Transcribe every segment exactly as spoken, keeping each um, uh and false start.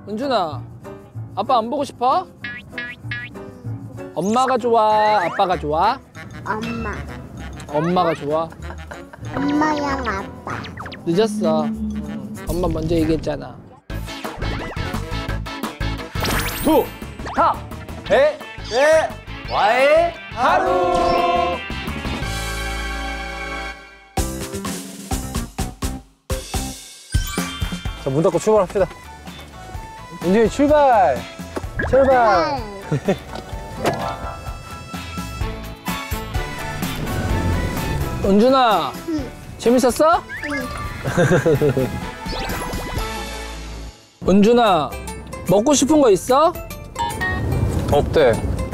은준아, 아빠 안 보고 싶어? 엄마가 좋아, 아빠가 좋아? 엄마. 엄마가 좋아. 엄마랑 아빠. 늦었어. 엄마 먼저 얘기했잖아. 두, 타, 배, 배, 와의 하루. 자, 문 닫고 출발합시다. 은준이 출발. 출발. 은준아, 응. 재밌었어? 응. 은준아, 먹고 싶은 거 있어? 없대.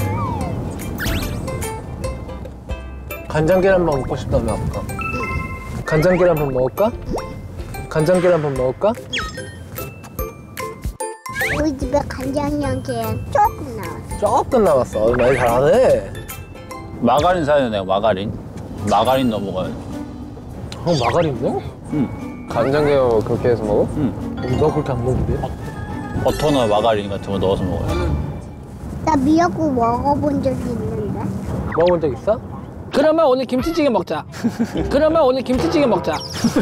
간장 계란밥 먹고 싶다며 아까. 간장 계란밥 먹을까? 간장 계란밥 먹을까? 우리 집에 간장이랑 계란 조금 나왔어. 조금 남았어. 어, 말 잘하네. 마가린 사야 내가 마가린. 마가린 넣어 먹어야 돼. 형 마가린 넣어? 응. 간장 계란 그렇게 해서 먹어? 응. 너 그렇게 안 먹는데? 버터나 마가린 같은 거 넣어서 먹어야 돼. 나 미역국 먹어본 적이 있는데. 먹어본 적 있어? 그러면 오늘 김치찌개 먹자. 그러면 오늘 김치찌개 먹자.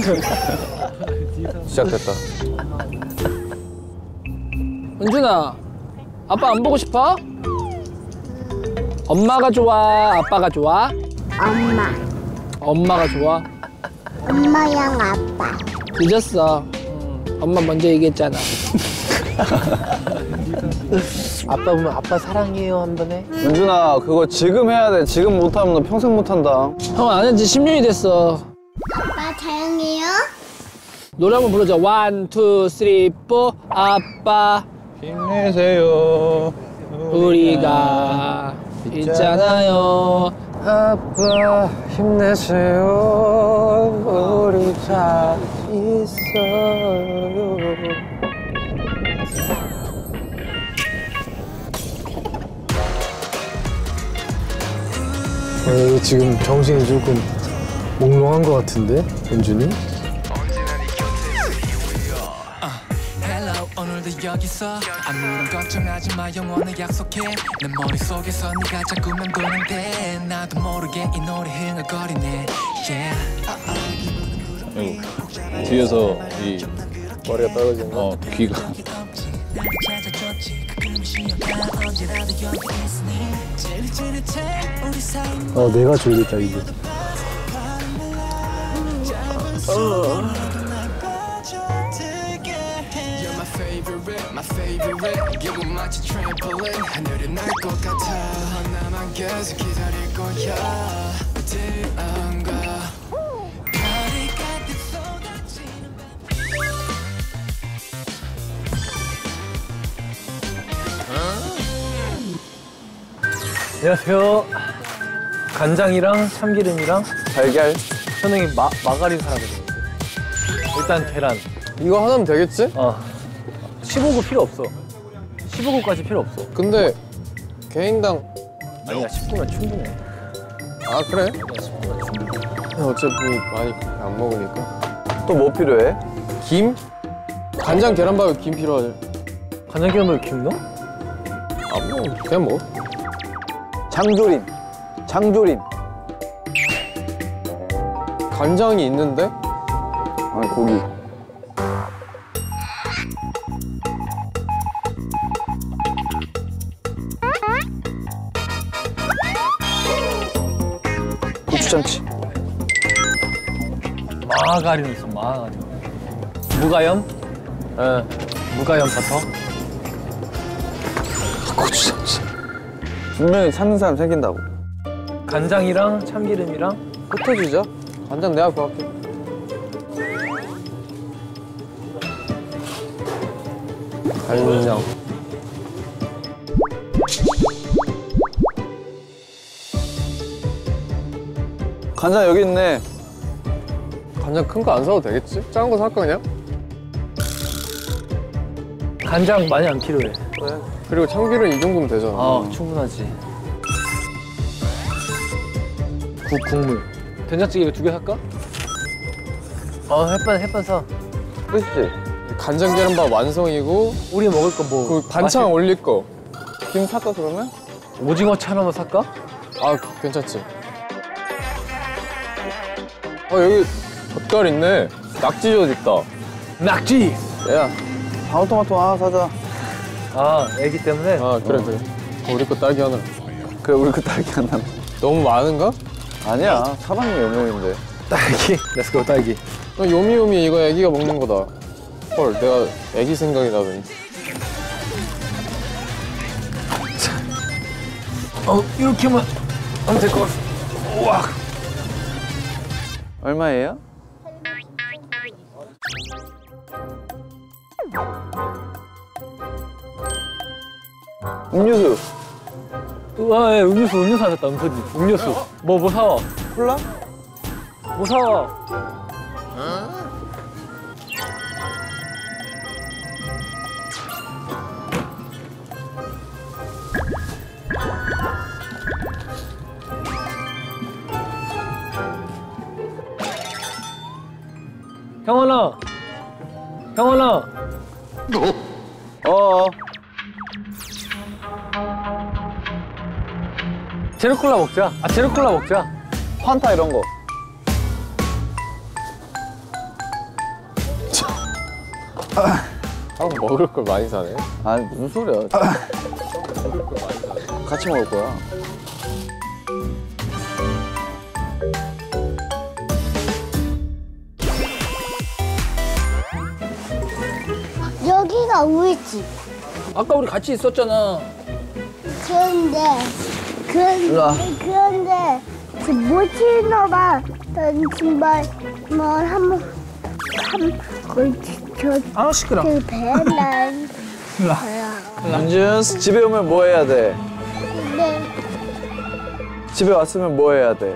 시작됐다. 은준아, 아빠 안 보고 싶어? 엄마가 좋아, 아빠가 좋아? 엄마. 엄마가 좋아. 엄마랑 아빠. 늦었어. 응, 엄마 먼저 얘기했잖아. 아빠 보면 아빠 사랑해요 한 번 해. 은준아, 그거 지금 해야 돼. 지금 못하면 너 평생 못한다. 형 안 한지 십 년이 됐어. 아빠 사랑해요? 노래 한번 부르자. 원, 투, 쓰리, 포. 아빠, 힘내세요. 우리가 있잖아요. 아빠 힘내세요. 우리 잘 있어요. 어, 지금 정신이 조금 몽롱한 것 같은데, 은준이? Hello, 오늘도 여기서 아무런 걱정하지 마 영원히 약속해 내 머릿속에서 네가 자꾸 맴도는데 나도 모르게 이 노래 흥얼거리네 yeah. 그리고 뒤에서 이 머리가 떨어지는 거? 어, 귀가. 어, 내가 졸리다, 이제. My favorite 기분 마치 트램폴린 하늘이 날 것 같아 나만 계속 기다릴 거야 어디 안 가 안녕하세요. 간장이랑 참기름이랑 달걀. 현웅이 마, 마가린 사라거든요. 일단 계란. 이거 하나면 되겠지? 어. 십오 구 필요 없어. 십오 구까지 필요 없어. 근데 개인당 아니야, 십 구면 충분해. 아 그래? 어차피 많이 안 먹으니까. 또 뭐 필요해? 김? 간장 계란밥에 김 필요하지. 간장 계란밥에 김 넣어? 안 먹어. 그냥 먹어. 장조림. 장조림. 간장이 있는데? 아니, 고기. 고추장치. 마가린 있어, 마가린. 무가염? 예, 무가염 버터. 고추장치. 분명히 찾는 사람 생긴다고. 간장이랑 참기름이랑 흩어지자. 간장 내가 구할게. 간장. 간장 여기 있네. 간장 큰 거 안 사도 되겠지? 작은 거 살까 그냥? 간장 많이 안 필요해. 그래. 그리고 참기름 이 정도면 되잖아. 어, 충분하지. 국, 국물. 된장찌개 두 개 살까? 어, 햇반, 햇반 사. 끝이지? 간장 계란밥 완성이고 우리 먹을 거 뭐? 그 반찬 올릴 거. 김 살까 그러면? 오징어 차 하나만 살까? 아 괜찮지. 어 여기 젓갈 있네. 낙지젓 있다. 낙지. 야, 방울토마토 하나 사자. 아, 애기 때문에. 아 그래 그래. 우리 거 딸기 하나. 그래, 우리 거 딸기 하나. 너무 많은가? 아니야, 사람이 몇 명인데. 딸기. 렛츠고 딸기. 어, 요미요미 이거 애기가 먹는 거다. 헐, 내가 애기 생각이 나더니. 어, 이렇게만 하면 될 것 같아. 우와. 얼마예요? 음료수. 와, 예, 음료수, 음료수 하셨다, 음료수. 음료수. 뭐, 뭐 사와? 콜라? 뭐 사와? 형원아. 형원아. 어. 제로콜라 먹자. 아, 제로콜라 먹자. 판타 이런 거. 아 먹을 걸 많이 사네. 아니, 무슨 소리야. 같이 먹을 거야. 여기가 우리 집. 아까 우리 같이 있었잖아. 그런데 일로 와. 그런데 그런데 그 모치노가 정말 뭐한한 저 아 시끄러. 그 배란 은준, 집에 오면 뭐 해야 돼? 근데 집에 왔으면 뭐 해야 돼?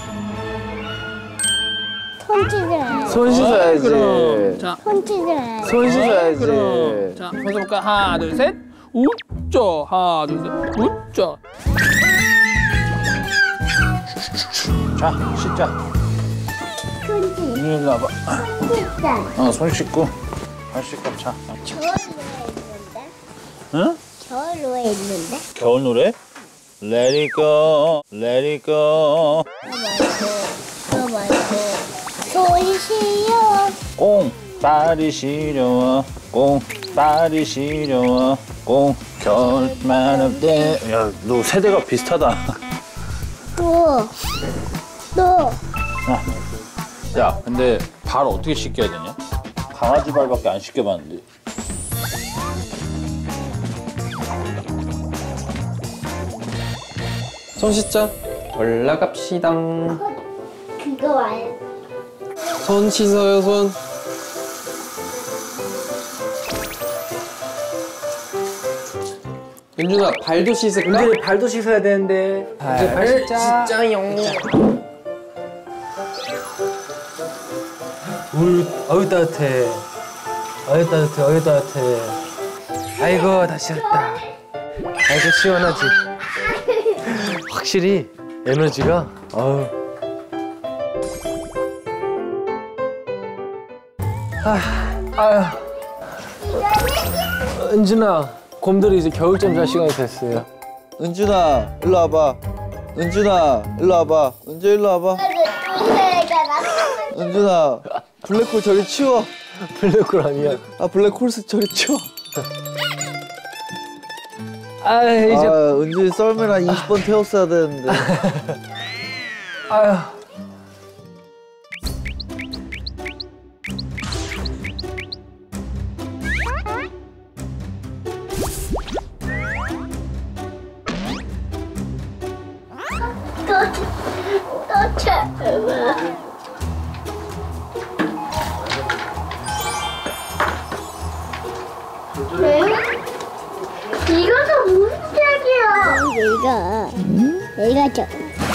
손짓을 손 씻어야지. 그럼. 자, 손짓을 손 씻어야지. 그럼. 자, 먼저 볼까? 하나, 둘, 셋. 웃자. 하나, 둘, 셋. 웃자. 자, 씻자. 손짓 일로 와봐. 손짓 어, 손 씻고. 손 씻고, 자. 겨울로에 있는데? 응? 겨울로에 있는데? 겨울 노래? Let it go, let it go. 그거 말고 손 시려 꽁발이 시려워, 꽁발이 시려워, 꽁 겨울만 없대. 야, 너 세대가 비슷하다. 또 또 야, 근데 발 어떻게 씻겨야 되냐? 강아지 발밖에 안 씻겨봤는데. 손 씻자. 올라갑시다. 그거 말 손 씻어요 손. 윤준아 발도 씻을까? 이제 발도 씻어야 되는데. 이제 발 씻자. 씻자용. 물, 어유 따뜻해. 어유 따뜻해, 어유 따뜻해. 아이고, 다 씻었다. 아이고, 시원하지. 확실히 에너지가, 어우. 아, 아유. 은준아, 곰돌이 이제 겨울잠 잘 시간이 됐어요. 은준아, 일로 와봐. 은준아, 일로 와봐. 은준 일로 와봐. 은준아, 블랙홀 저리 치워. 블랙홀 아니야. 아, 블랙홀스 저리 치워. 아, 이제. 아, 은준이 썰면 한 이십 번 태웠어야 되는데. 아유. 또 잡아. 이것도 무슨 색이야? 얘가, 얘가 저.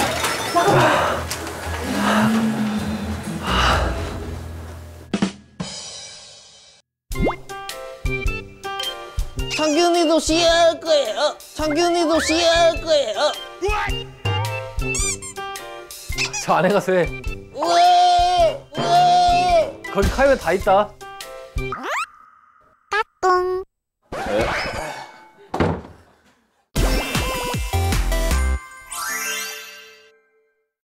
창균이도 씨할 거예요. 창균이도 씨할 거예요. 저 안에 가서 해. 왜? 왜? 거기 카이면 다 있다.